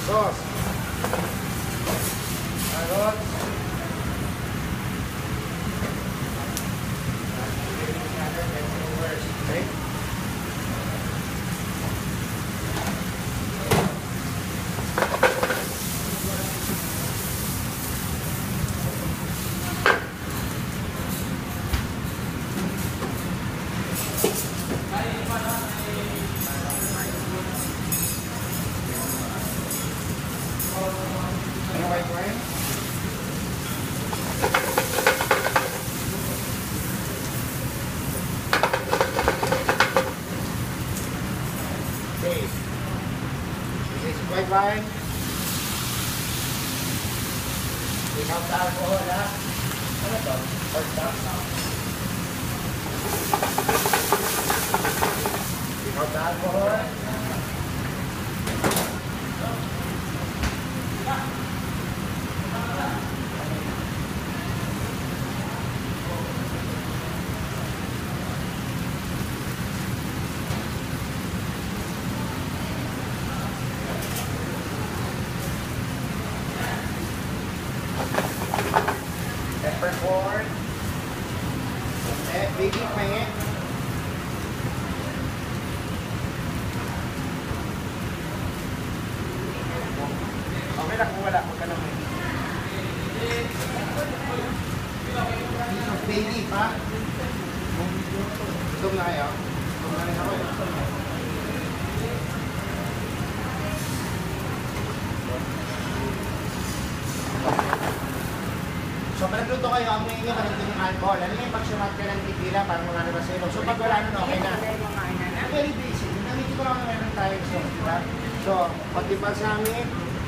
Sauce. Carrots. Okay. Ano white wine? Okay. This is white wine. Without the alcohol, ha? Ano to? Or stuff? Without the alcohol. Peppercorn. Baby plant. Okay na kung wala. Huwag ka naman. Piece of bay leaf, ha? Gutom na kayo? Gutom na rin ako. So, pag nagluto kayo, ang ngayon nyo, manigin yung alcohol. Ano yung pag-sumat ka ng tequila para mga nabasero? So, pag wala nun, okay na. Very basic. Namiti ko lang na meron tayo. So, diba? So, pag-tipal sa amin.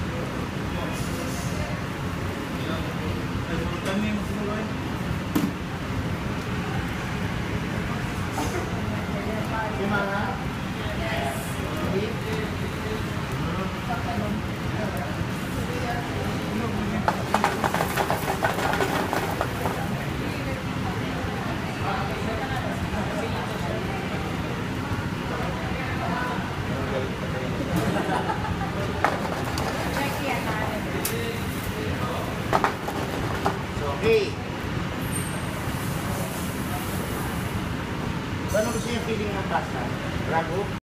Yung mga? Yes. Okay. Paano gusto yung feeling ng pasta? Ragu?